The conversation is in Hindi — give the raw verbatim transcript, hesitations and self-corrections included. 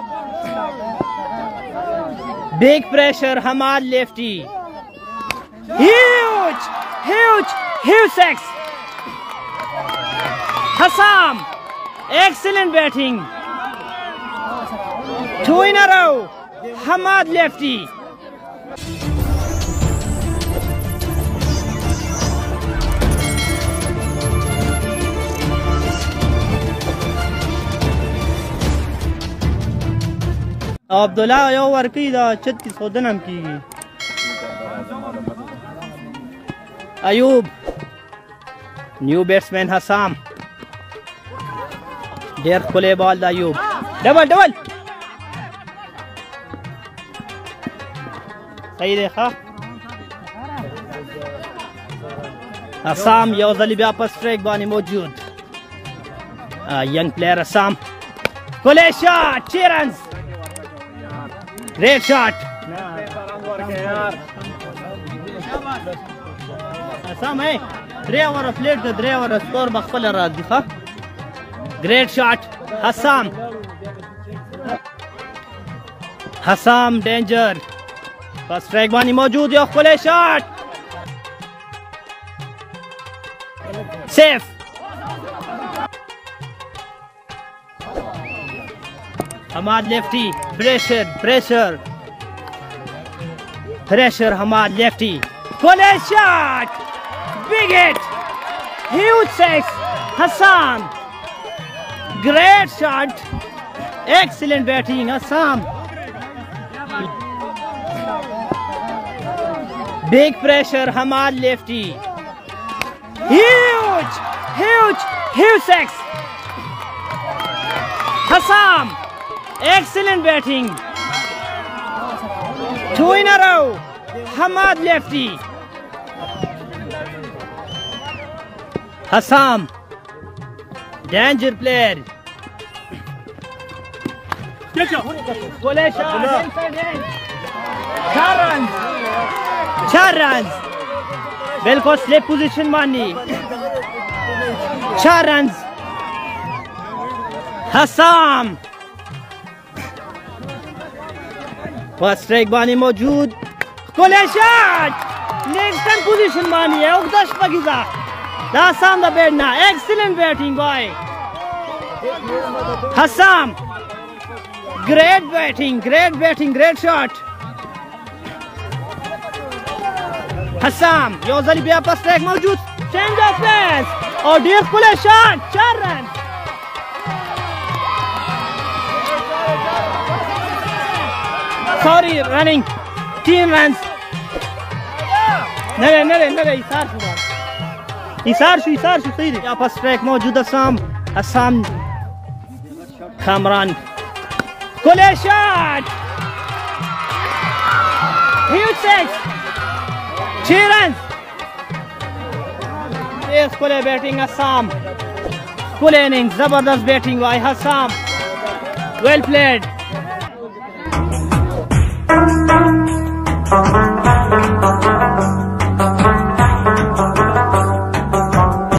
Big pressure, Hamad lefty. Huge, huge, huge six. Hassam, excellent batting. Two in a row. Hamad lefty. Abdullah यो वर्की दा चत की सोदनम की अयूब न्यू बैट्समैन हसाम डेर खुले बॉल दा अयूब डबल डबल सही देखा हसाम यो जलिबिया पर स्ट्राइक बानी मौजूद यंग प्लेयर हसाम खुले शॉट छह run Great shot. Sam hai three over plate the three over score bkhfal raaz dikha. Great shot Hassam. Hassam danger. First strike bani मौजूद है खुले shot. Safe. Hamad lefty, pressure, pressure, pressure. Hamad lefty, pull a shot, big hit, huge six. Hassam, great shot, excellent batting. Hassam, big pressure. Hamad lefty, huge, huge, huge six. Hassam. Excellent batting. Two in a row. Hamad lefty. Hassam. Danger player. Four runs. Four runs. बिल्कुल स्लिप पोजीशन मानी. Four runs. Hassam. First strike बानी मौजूद खुले शॉट नेक्स्ट पोजीशन बानी है उगदश पगिजा दासाम द बैट ना excellent batting boy Hassam great batting great batting great shot Hassam योजली बिया पर स्ट्राइक मौजूद चेंज ऑफ प्लेस और डीप खुले शॉट चार run Sorry, running. Team runs. Nere, nere, nere. Isar shu. Isar shu, isar shu. सही है. यहाँ पर strike मौजूद Hassam. Hassam. Kamran. खुले shot. Huge six. छह runs. Yes, खुले batting Hassam. खुले innings. जबरदस्त batting by Hassam. Well played.